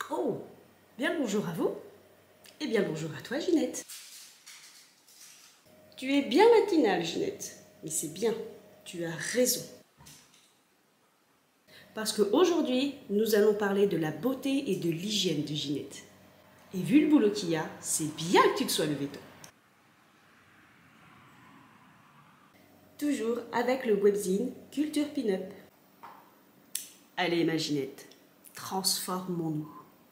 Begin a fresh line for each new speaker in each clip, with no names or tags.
Oh, bien bonjour à vous et bien bonjour à toi Ginette. Tu es bien matinale Ginette, mais c'est bien, tu as raison. Parce qu'aujourd'hui, nous allons parler de la beauté et de l'hygiène de Ginette. Et vu le boulot qu'il y a, c'est bien que tu te sois levé tôt. Toujours avec le webzine Culture Pin-Up. Allez ma Ginette, transformons-nous.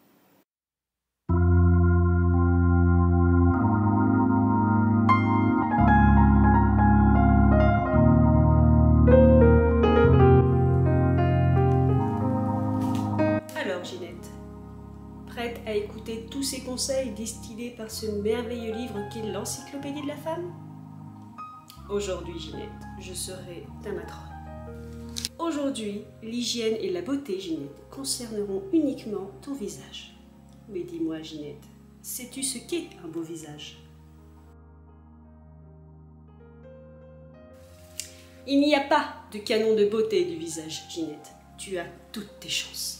Alors Ginette, prête à écouter tous ces conseils distillés par ce merveilleux livre qu'est l'Encyclopédie de la femme? Aujourd'hui Ginette, je serai ta matrone. Aujourd'hui, l'hygiène et la beauté Ginette concerneront uniquement ton visage. Mais dis-moi Ginette, sais-tu ce qu'est un beau visage? Il n'y a pas de canon de beauté du visage Ginette, tu as toutes tes chances.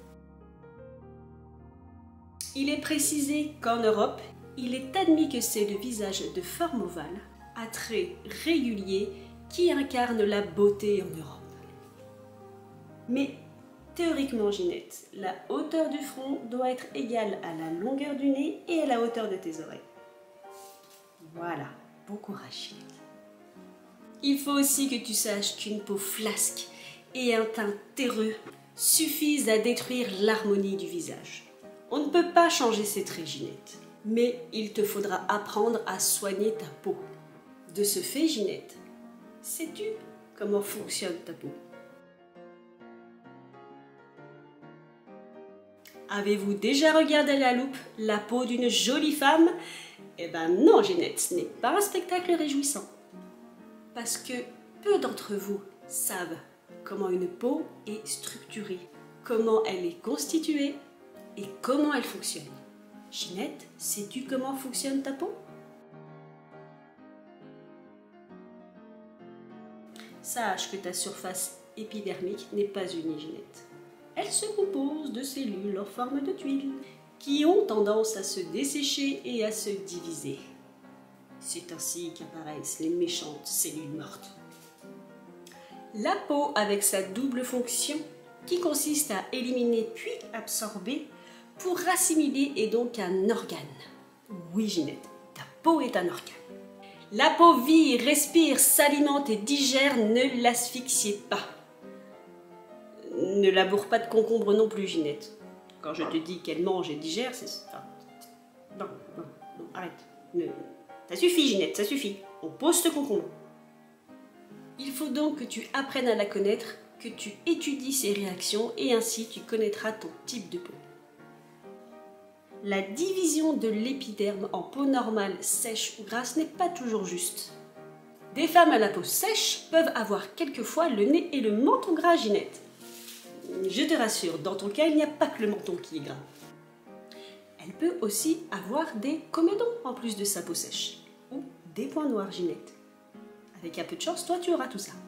Il est précisé qu'en Europe, il est admis que c'est le visage de forme ovale, à traits réguliers, qui incarne la beauté en Europe. Mais théoriquement, Ginette, la hauteur du front doit être égale à la longueur du nez et à la hauteur de tes oreilles. Voilà, bon courage, Ginette. Il faut aussi que tu saches qu'une peau flasque et un teint terreux suffisent à détruire l'harmonie du visage. On ne peut pas changer ces traits, Ginette, mais il te faudra apprendre à soigner ta peau. De ce fait, Ginette, sais-tu comment fonctionne ta peau? Avez-vous déjà regardé à la loupe la peau d'une jolie femme? Eh ben non, Ginette, ce n'est pas un spectacle réjouissant. Parce que peu d'entre vous savent comment une peau est structurée, comment elle est constituée et comment elle fonctionne. Ginette, sais-tu comment fonctionne ta peau? Sache que ta surface épidermique n'est pas unie, Ginette. Elle se compose de cellules en forme de tuiles qui ont tendance à se dessécher et à se diviser. C'est ainsi qu'apparaissent les méchantes cellules mortes. La peau, avec sa double fonction, qui consiste à éliminer puis absorber, pour assimiler, est donc un organe. Oui, Ginette, ta peau est un organe. La peau vit, respire, s'alimente et digère, ne l'asphyxiez pas. Ne laboure pas de concombre non plus, Ginette. Quand je te dis qu'elle mange et digère, c'est... Enfin, non, arrête. Ça suffit, Ginette, ça suffit. On pose ce concombre. Il faut donc que tu apprennes à la connaître, que tu étudies ses réactions et ainsi tu connaîtras ton type de peau. La division de l'épiderme en peau normale, sèche ou grasse n'est pas toujours juste. Des femmes à la peau sèche peuvent avoir quelquefois le nez et le menton gras, Ginette. Je te rassure, dans ton cas, il n'y a pas que le menton qui est gras. Elle peut aussi avoir des comédons en plus de sa peau sèche, ou des points noirs, Ginette. Avec un peu de chance, toi, tu auras tout ça.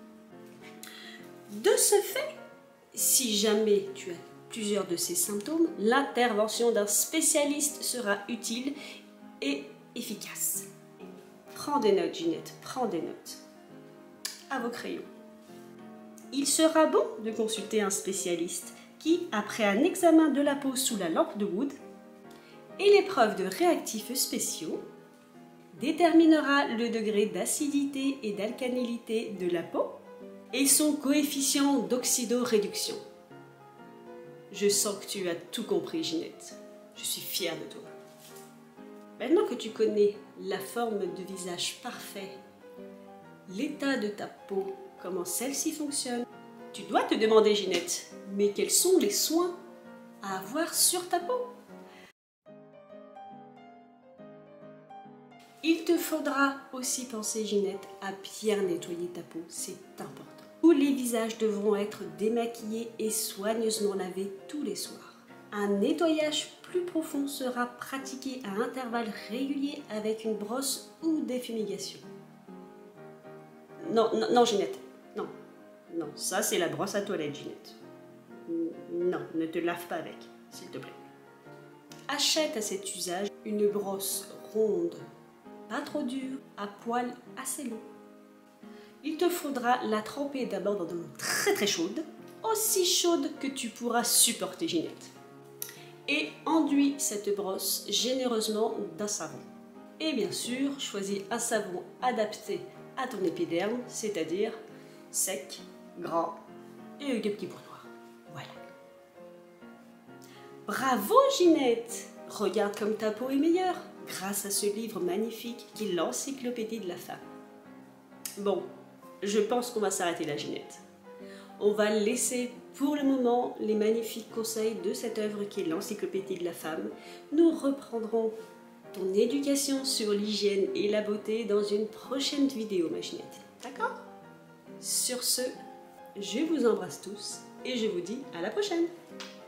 De ce fait, si jamais tu as plusieurs de ces symptômes, l'intervention d'un spécialiste sera utile et efficace. Prends des notes, Ginette, prends des notes. À vos crayons. Il sera bon de consulter un spécialiste qui, après un examen de la peau sous la lampe de Wood et l'épreuve de réactifs spéciaux, déterminera le degré d'acidité et d'alcalinité de la peau et son coefficient d'oxydoréduction. Je sens que tu as tout compris, Ginette. Je suis fière de toi. Maintenant que tu connais la forme de visage parfait, l'état de ta peau, comment celle-ci fonctionne, tu dois te demander, Ginette, mais quels sont les soins à avoir sur ta peau? Il te faudra aussi penser, Ginette, à bien nettoyer ta peau, c'est important. Tous les visages devront être démaquillés et soigneusement lavés tous les soirs. Un nettoyage plus profond sera pratiqué à intervalles réguliers avec une brosse ou des fumigations. Non, Ginette, non. Non, ça c'est la brosse à toilette, Ginette. Non, ne te lave pas avec. s'il te plaît. Achète à cet usage une brosse ronde, pas trop dure, à poil assez long. Il te faudra la tremper d'abord dans de l'eau très très chaude, aussi chaude que tu pourras supporter, Ginette. Et enduis cette brosse généreusement d'un savon. Et bien sûr, choisis un savon adapté à ton épiderme, c'est-à-dire sec, gras et avec des petits points noirs. Voilà. Bravo Ginette! Regarde comme ta peau est meilleure grâce à ce livre magnifique qui est l'Encyclopédie de la femme. Bon, je pense qu'on va s'arrêter là, Ginette. On va laisser pour le moment les magnifiques conseils de cette œuvre qui est l'Encyclopédie de la femme. Nous reprendrons ton éducation sur l'hygiène et la beauté dans une prochaine vidéo, ma Ginette. D'accord? Sur ce, je vous embrasse tous et je vous dis à la prochaine.